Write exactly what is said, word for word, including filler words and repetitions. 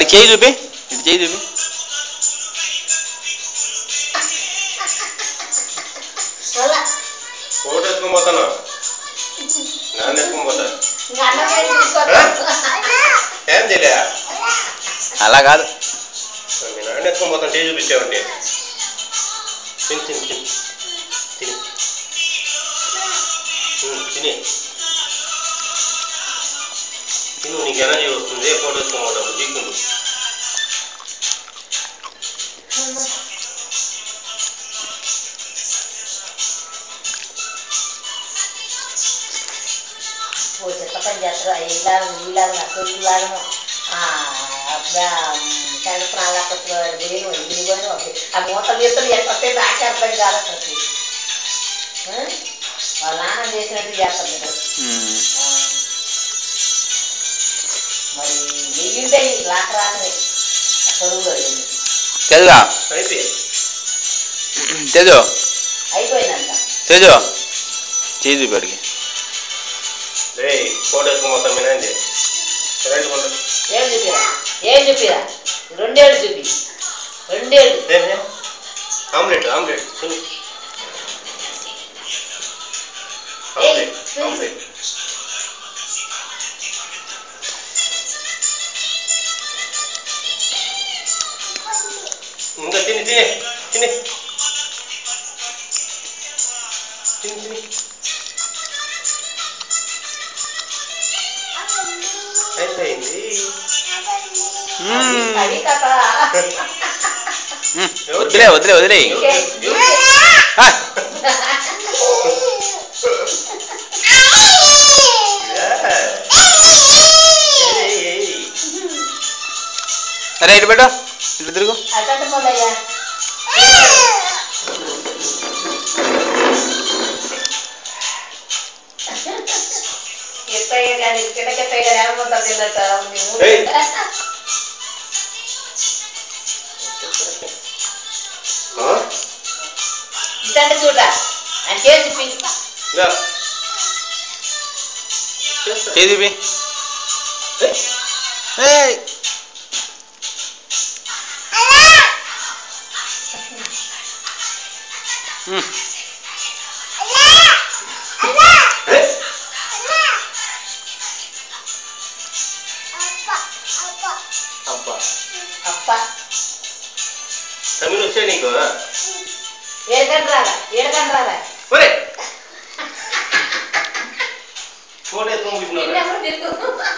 చేయి చూపి, ఇటు చేయి చూపి. ఫోటో ఎత్తుకొని పోతాను, నాన్న ఎత్తుకొని పోతా. ఏం చేయలే, అలా కాదు, మీ నాన్న ఎత్తుకొని పోతాను. చేయి చూపించావండి. తిని తిని తిని తిని తిని తిను, నీకు ఎనర్జీ వస్తుంది. ఫోటో ఎత్తుకొని పోతాను, తీసుకుంటు. చెత్త పని చేస్తారు. ఇలాగ ఇలాగ తొలిలాగను ప్రాణాపత్ర దేను ఇదిగోను ఆ మూత తీర్థం ఎట్టే దాకా అర్థం కాదు. అసలు వాళ్ళ నాన్న చేసినట్టు చేస్తాం మీరు. మరి వెయ్యింటాయి రాక రాకనే చదువులో తెజా తెజో అయిపోయిందంట. తెజో చేయి చూపి అడిగి. ఫోటో ఎత్తుకొని పోతాం. మీ నాన్న ఏం చూపిరా, ఏం చూపిరా, రెండేళ్ళు చూపి, రెండేళ్ళు. ఆమ్లెట్ ఆమ్లెట్ ఆమ్లెట్ ఆమ్లెట్ ఇంకా తిని తిని తిని తిని తిని అయిపోయింది. వదిలే వదిలే వదిలే రైట్ బేటా, ఇటు తిరుగు. ఇదంటే చూడ అని చేసి చేదివి అబ్బా అప్ప తమిళ వచ్చా నీకు? ఏడకండి రాదా, ఏడకండి రాదా. ఫోటో ఎత్తుకొని